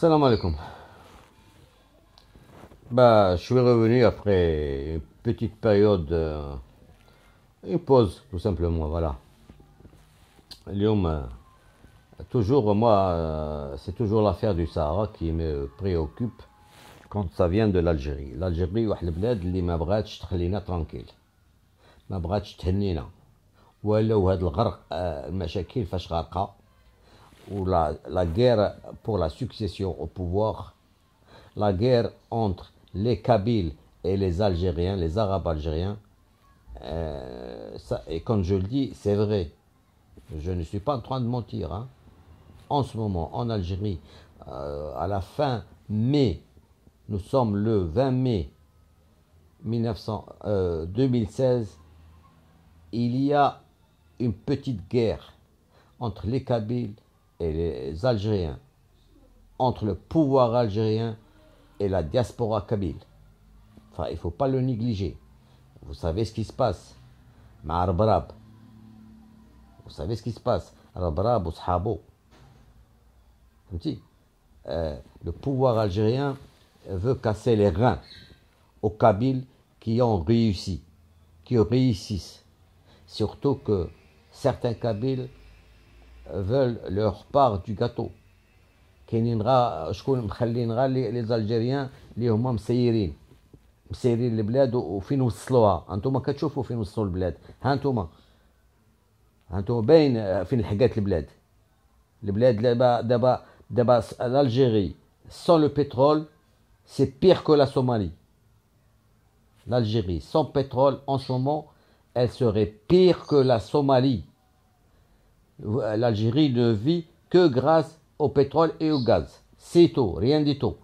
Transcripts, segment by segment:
Salam alaikum. Bah, je suis revenu après une petite période, une pause tout simplement, voilà. Lyon, toujours, moi, c'est toujours l'affaire du Sahara qui me préoccupe quand ça vient de l'Algérie. L'Algérie, واحد البلاد اللي ما بغاتش تخلينا ترانكيل، ما بغاتش تهنينا، ولاو هاد الغرق، المشاكل فاش غارقة، ou la guerre pour la succession au pouvoir, la guerre entre les Kabyles et les Algériens, les Arabes algériens, et quand je le dis, c'est vrai. Je ne suis pas en train de mentir. Hein. En ce moment, en Algérie, à la fin mai, nous sommes le 20 mai 2016, il y a une petite guerre entre les Kabyles et les Algériens, entre le pouvoir algérien et la diaspora kabyle. Enfin, il ne faut pas le négliger. Vous savez ce qui se passe. مع ربراب. Vous savez ce qui se passe. ربراب وصحابو. Le pouvoir algérien veut casser les reins aux Kabyles qui ont réussi, qui réussissent. Surtout que certains Kabyles veulent leur part du gâteau. كاينين غا شكون مخلين غا لي زالجيريان اللي هما مسيرين البلاد وفين وصلوها. هانتوما كتشوفوا فين وصلوا البلاد. هانتوما باين فين لحقات البلاد دابا l'Algérie sans le pétrole c'est pire que la Somalie. L'Algérie sans pétrole en ce moment elle serait pire que la Somalie. L'Algérie ne vit que grâce au pétrole et au gaz. C'est tout, rien du tout.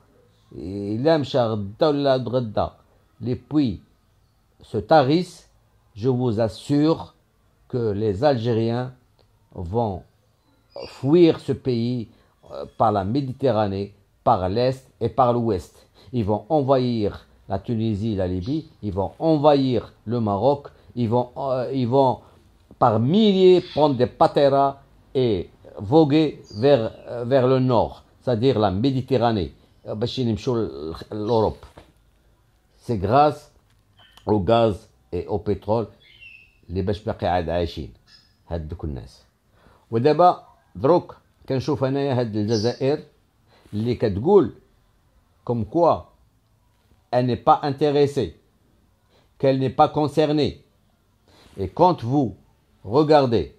Les puits se tarissent. Je vous assure que les Algériens vont fuir ce pays par la Méditerranée, par l'Est et par l'Ouest. Ils vont envahir la Tunisie, la Libye, ils vont envahir le Maroc, ils vont par milliers prendre des pateras et voguer vers le nord, c'est-à-dire la Méditerranée, l'Europe. C'est grâce au gaz et au pétrole اللي باش باقي عاد عايشين هاد دوك الناس. ودابا دروك كنشوف انايا هاد الجزائر اللي كتقول comme quoi elle n'est pas intéressée, qu'elle n'est pas concernée. Et quand vous regardez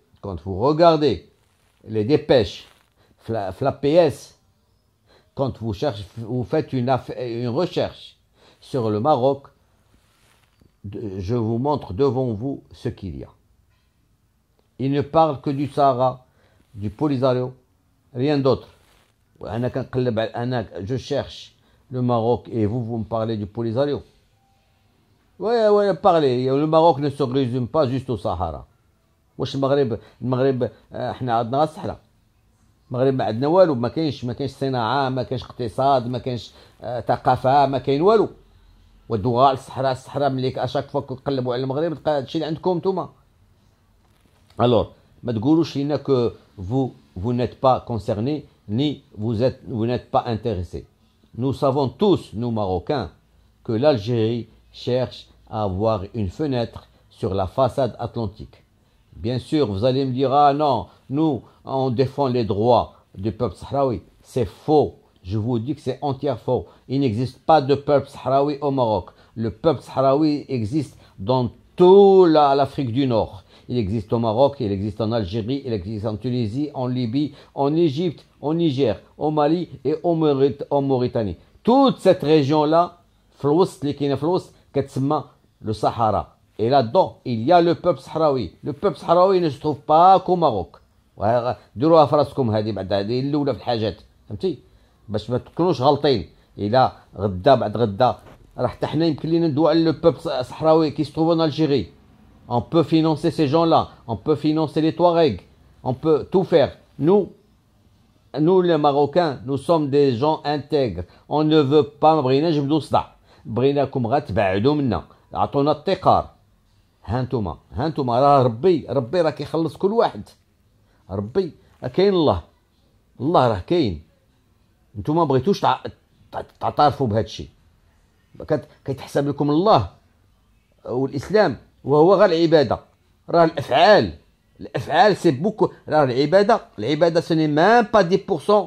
les dépêches, la PS, quand vous faites une recherche sur le Maroc, je vous montre devant vous ce qu'il y a. Il ne parle que du Sahara, du Polisario, rien d'autre. Je cherche le Maroc et vous me parlez du Polisario. Ouais, parlez. Le Maroc ne se résume pas juste au Sahara. واش المغرب احنا عندنا الصحراء. المغرب ما عندنا والو، ما كاينش صناعه، ما كاينش اقتصاد، ما كاينش ثقافه، ما كاين والو. ودوغا على الصحراء ملي اشاك فوا تقلبوا على المغرب تلقى هادشي اللي عندكم نتوما. Alors ما تقولوش لينا que vous n'êtes pas concernés ni vous n'êtes pas intéressés. Nous savons tous, nous Marocains, que l'Algérie cherche à avoir une fenêtre sur la façade atlantique. Bien sûr, vous allez me dire, ah non, nous, on défend les droits du peuple sahraoui. C'est faux. Je vous dis que c'est entièrement faux. Il n'existe pas de peuple sahraoui au Maroc. Le peuple sahraoui existe dans toute l'Afrique du Nord. Il existe au Maroc, il existe en Algérie, il existe en Tunisie, en Libye, en Égypte, au Niger, au Mali et en Mauritanie. Toute cette région-là, le Sahara. Et là-dedans, il y a le peuple sahraoui. Le peuple sahraoui ne se trouve pas qu'au Maroc. ديروها في راسكم هذه بعد هذه الاولى في الحاجات فهمتي باش ما تكونوش غلطين. الى غدا بعد غدا راه حتى حنا يمكن لينا ندوي على لو بوبل صحراوي qui se trouve en Algérie. On peut financer ces gens-là, on peut financer les Touaregs, on peut tout faire. Nous les Marocains, nous sommes des gens intègres. On ne veut pas ما بغيناش نبدو صداع. بغيناكم غا تبعدوا منا. عطونا التقار. هانتوما راه ربي راه كيخلص كل واحد. ربي كاين الله راه كاين. نتوما بغيتوش تعترفوا بهذا الشيء. كيتحسب لكم الله والاسلام وهو غير العباده. راه الافعال سي بوكو. راه العباده سوني ميم با 10%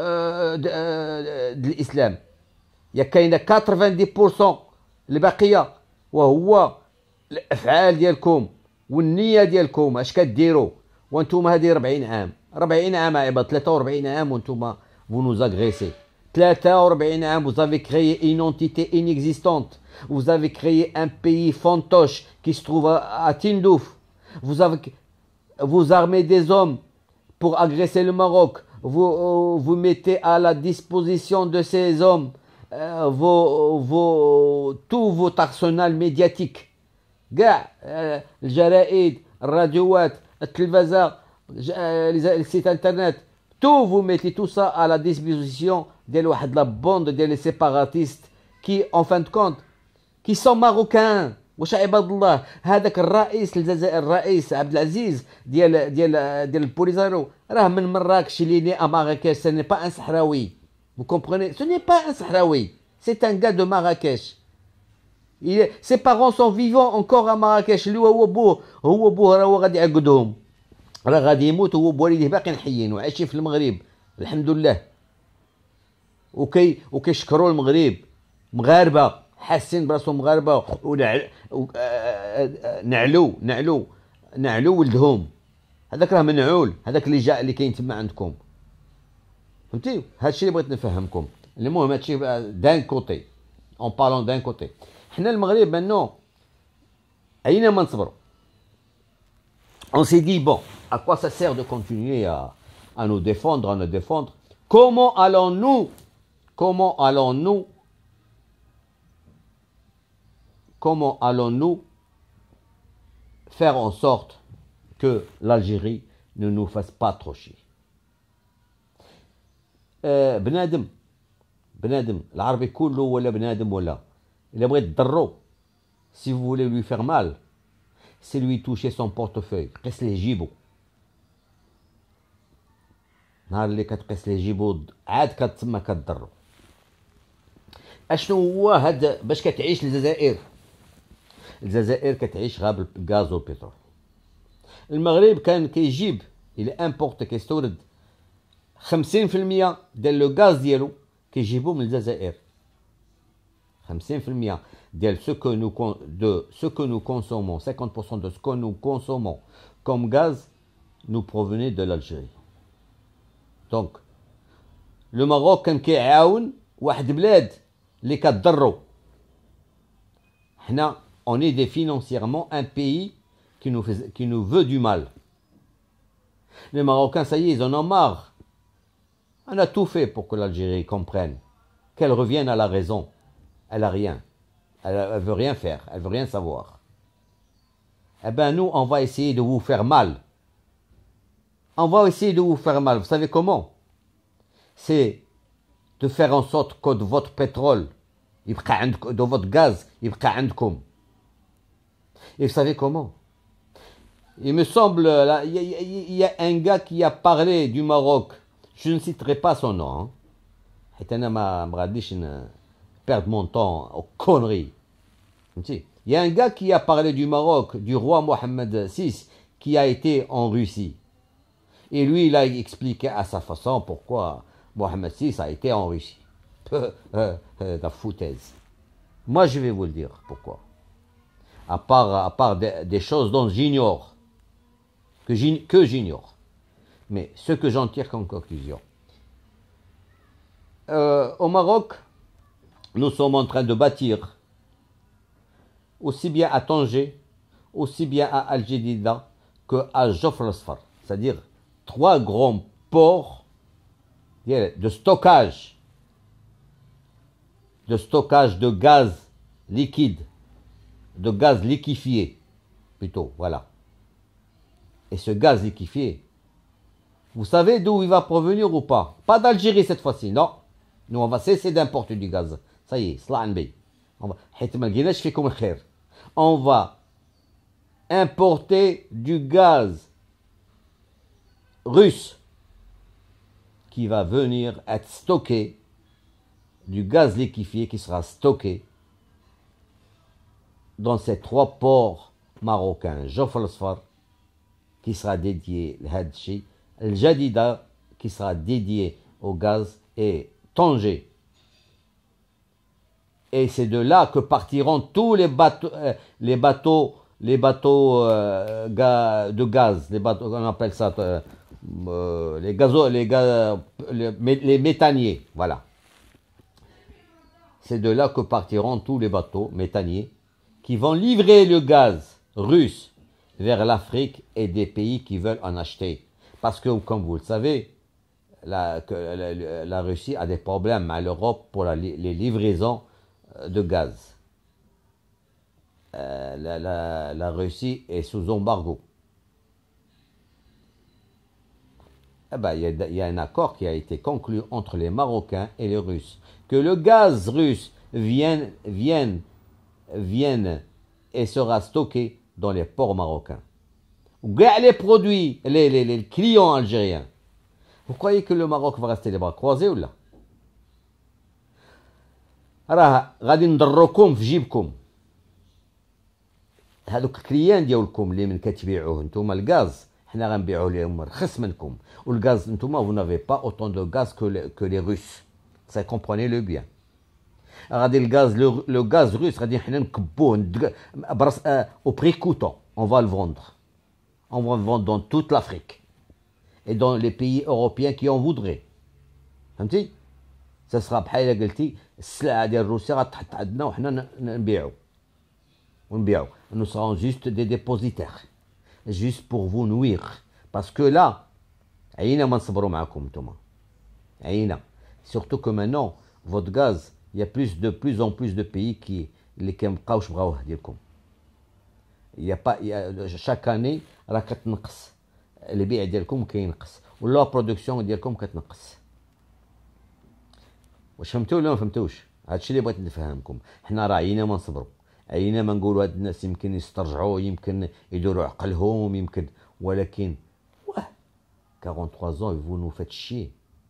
د الاسلام. يا كاينه 90% الباقيه، وهو الافعال ديالكم والنيه ديالكم اش كديروا. وانتم هذه 40 عام عباد، 43 عام وانتم vous nous agressez. 43 ans, vous avez créé une entité inexistante. Vous avez créé un pays fantoche qui se trouve à Tindouf. Vous armez des hommes pour agresser le Maroc. Vous mettez à la disposition de ces hommes tout votre arsenal médiatique. الجرائد، الراديوات، التلفزة، les sites internet. Tout, vous mettez tout ça à la disposition de la bande des séparatistes qui, en fin de compte, qui sont marocains. واش عباد الله هذاك الرئيس الجزائر، الرئيس عبد العزيز ديال البوليزاريو، راه من مراكش اللي ني à Marrakech. Ce n'est pas un Sahraoui. Vous comprenez? Ce n'est pas un Sahraoui. C'est un gars de Marrakech. Ses parents sont vivants encore à Marrakech. اللي هو بوه راه غادي يعقدهم. راه غادي يموت هو بوالديه باقيين حيين وعايشين في المغرب الحمد لله. وكيشكروا المغرب. مغاربه حاسين براسهم مغاربه نعلو ولدهم. هذاك راه منعول، هذاك اللي جاء اللي كاين تما عندكم. فهمتي؟ هذا الشيء اللي بغيت نفهمكم. المهم هذا الشيء دان كوتي اون بارلون دان كوتي. حنا المغرب maintenant اينما نصبروا. On s'est dit, bon, à quoi ça sert de continuer à nous défendre, Comment allons-nous faire en sorte que l'Algérie ne nous fasse pas trop chier? بنادم العربي كله ولا بنادم ولا إلا بغيت تضرو، si vous voulez lui faire mal, c'est lui toucher son portefeuille. قيس ليه جيبو. نهار اللي كتقيس ليه جيبو عاد كتسمى كتضرو. اشنو هو هاد باش كتعيش الجزائر؟ الجزائر كتعيش غير بالغاز والبترول. المغرب كان كيجيب الى امبورت كيستورد 50% ديال لو غاز ديالو كيجيبو من الجزائر. 50% de ce que nous consommons, 50% de ce que nous consommons comme gaz nous provenait de l'Algérie. Donc, le Maroc كان كيعاون واحد بلاد اللي كتضرو. حنا on est financièrement un pays qui nous veut du mal. Les Marocains, ça y est, ils en ont marre. On a tout fait pour que l'Algérie comprenne, qu'elle revienne à la raison. Elle a rien. Elle veut rien faire. Elle veut rien savoir. Eh bien, nous, on va essayer de vous faire mal. On va essayer de vous faire mal. Vous savez comment? C'est de faire en sorte que de votre pétrole, de votre gaz, il عندكم. Et vous savez comment? Il me semble, il y a un gars qui a parlé du Maroc. Je ne citerai pas son nom. Perdre mon temps aux conneries. Il y a un gars qui a parlé du Maroc, du roi Mohamed VI, qui a été en Russie. Et lui, il a expliqué à sa façon pourquoi Mohamed VI a été en Russie. La foutaise. Moi, je vais vous le dire pourquoi. À part des choses dont j'ignore, que j'ignore. Mais ce que j'en tire comme conclusion. Au Maroc, nous sommes en train de bâtir, aussi bien à Tanger, aussi bien à Al-Jadida qu'à Jafr al-Asfar. C'est-à-dire 3 grands ports de stockage de gaz liquide, de gaz liquéfié, plutôt, voilà. Et ce gaz liquéfié, vous savez d'où il va provenir ou pas? Pas d'Algérie cette fois-ci, non. Nous, on va cesser d'importer du gaz. Ça y est, on va importer du gaz russe qui va venir être stocké, du gaz liquéfié qui sera stocké dans ces 3 ports marocains. Jof al-Asfar, qui sera dédié à Hadchi, El Jadida, qui sera dédié au gaz, et Tanger. Et c'est de là que partiront tous les bateaux, de gaz, les bateaux, on appelle ça, les méthaniers, voilà. C'est de là que partiront tous les bateaux méthaniers qui vont livrer le gaz russe vers l'Afrique et des pays qui veulent en acheter. Parce que, comme vous le savez, la Russie a des problèmes à l'Europe pour les livraisons de gaz. La Russie est sous embargo. Eh ben, il y a un accord qui a été conclu entre les Marocains et les Russes. Que le gaz russe vienne et sera stocké dans les ports marocains. Les produits, les clients algériens. Vous croyez que le Maroc va rester les bras croisés ou là? راه غادي نضركم في جيبكم. هذوك الكليان ديالكم اللي من كتبيعوه نتوما الغاز حنا غنبيعوه لهم رخص منكم. والغاز نتوما vous n'avez pas autant de gaz que les Russes. Ça comprenez-le bien. غادي le gaz russe غادي حنا نكبوه au prix coûtant. On va le vendre. On va le vendre dans toute l'Afrique et dans les pays européens qui en voudraient. فهمتي؟ ça sera بحال الا قلتي السلعه ديال روسيا غتحط عندنا وحنا ونبيعو. Nous serons juste des dépositaires, juste pour vous nuire, parce que là عينا ما نصبروا معكم نتوما عينا. Surtout que maintenant votre gaz, il y a de plus en plus de pays اللي كيبقاوش بغاوه ديالكم. chaque année راه كتنقص البيع ديالكم كينقص ولا برودكسيون ديالكم كتنقص. واش فهمتوا ولا ما فهمتوش؟ هادشي اللي بغيت نفهمكم. حنا راه عينا ما نصبروا، عينا ما نقولوا هاد الناس يمكن يسترجعوا، يمكن يدوروا عقلهم، يمكن، ولكن 43 ans vous nous faites chier.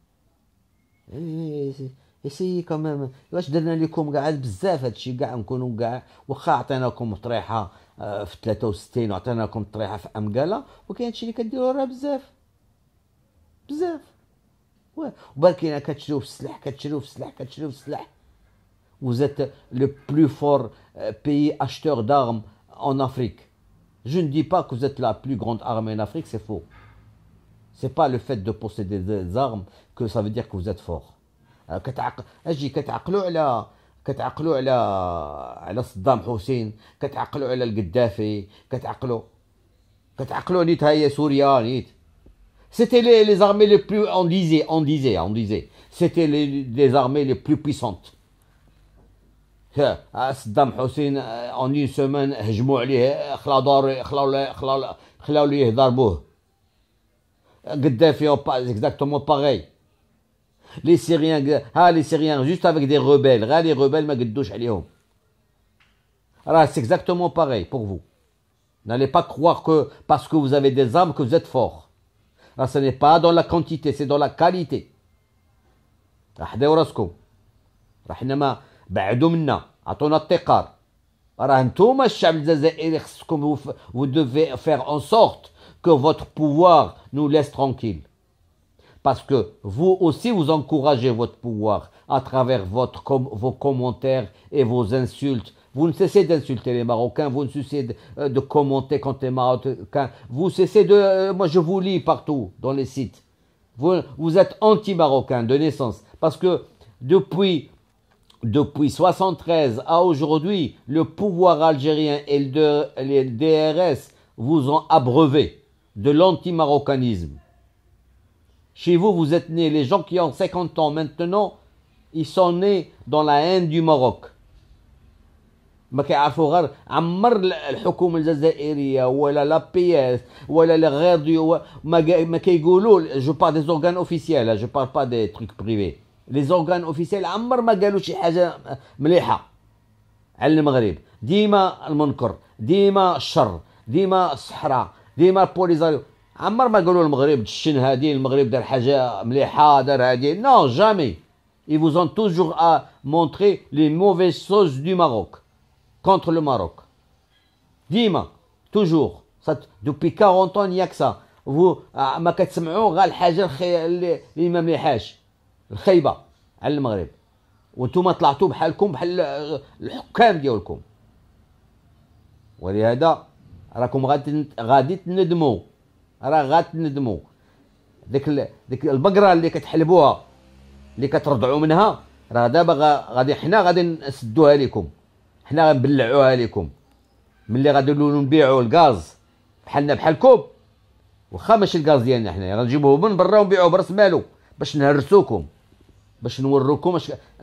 essayez quand même. واش درنا لكم كاع بزاف هادشي كاع نكونوا كاع واخا عطيناكم طريحه في 63 وعطيناكم طريحه في امكاله، وكاين هادشي اللي كديروا راه بزاف. وبالكينا كتشريو في السلاح. Vous êtes le plus fort pays acheteur d'armes en Afrique. Je ne dis pas que vous êtes la plus grande armée en Afrique, c'est faux. C'est pas le fait de posséder des armes que ça veut dire que vous êtes fort. كتعقلوا على صدام حسين، كتعقلوا على القدافي، كتعقلوا نيت هي سوريا نيت. C'était les armées les plus, on disait, c'était les armées les plus puissantes. Saddam Hussein, en une semaine, هجموا عليه، خلاو ليه ضربوه. Gaddafi, exactement pareil. Les Syriens, juste avec des rebelles. Les rebelles, ما قدوش عليهم. Alors, c'est exactement pareil pour vous. N'allez pas croire que parce que vous avez des armes que vous êtes fort. Alors, ce n'est pas dans la quantité, c'est dans la qualité. احذوا راسكم. راه حنا ما بعدوا منا، عطونا التقار. راه نتوما الشعب الجزائري خصكم vous devez faire en sorte que votre pouvoir nous laisse tranquille. Parce que vous aussi vous encouragez votre pouvoir à travers vos commentaires et vos insultes. Vous ne cessez d'insulter les Marocains, vous ne cessez de commenter contre les Marocains. Vous cessez de... moi je vous lis partout dans les sites. Vous êtes anti-Marocain de naissance. Parce que depuis 73 à aujourd'hui, le pouvoir algérien et les DRS vous ont abreuvé de l'anti-marocanisme. Chez vous, vous êtes nés, les gens qui ont 50 ans maintenant, ils sont nés dans la haine du Maroc. ما كيعرفوا غير عمر الحكومه الجزائريه ولا لا بي اس ولا غير دي ما كيقولوا. جو بار دي اورغان اوفيسيال، جو بار با دي تروك بريفي. لي اورغان اوفيسيال عمر ما قالوا شي حاجه مليحه على المغرب. ديما المنكر، ديما الشر، ديما الصحراء، ديما البوليزاريو. عمر ما قالوا المغرب دشن هادي، المغرب دار حاجه مليحه، دار هادي. نو جامي. Ils vous ont toujours à montrer les mauvaises choses du Maroc contre le Maroc. ديما toujours. Depuis 40 ans il n'y a que ça. Vous ما كتسمعوا غير الحاجه اللي ما مليحاش الخايبه على المغرب، وانتم طلعتوا بحالكم بحال الحكام ديالكم. ولهذا راكم غادي تندموا، راه غاتندموا. ديك البقره اللي كتحلبوها اللي كترضعوا منها، راه دابا غادي حنا غادي نسدوها لكم، حنا غنبلعوها لكم. ملي غادي نبيعوا الغاز بحالنا بحالكم، واخا ماشي الغاز ديالنا حنايا، غنجيبوه من برا ونبيعوه براس مالو باش نهرسوكم، باش نوروكم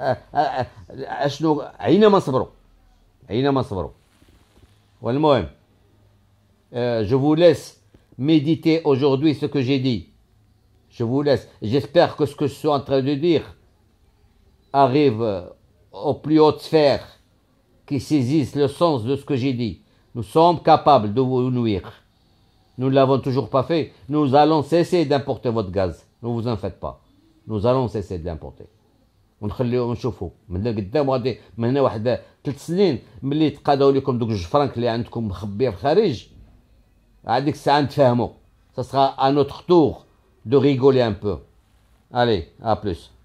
اشنو عينا ما نصبروا، عينا ما نصبروا. والمهم je vous laisse méditer aujourd'hui ce que j'ai dit. Je vous laisse. J'espère que ce que je suis en train de dire arrive aux plus hautes sphères qui saisissent le sens de ce que j'ai dit. Nous sommes capables de vous nuire. Nous ne l'avons toujours pas fait. Nous allons cesser d'importer votre gaz. Ne vous en faites pas. Nous allons cesser de l'importer. ونخليو نشوفوا من قدام غادي من هنا واحد 3 سنين ملي تقاداو لكم دوك 2 فرانك اللي عندكم مخبيه في الخارج، هذيك الساعه نتفاهموا. Ça sera à notre tour de rigoler un peu. Allez, à plus.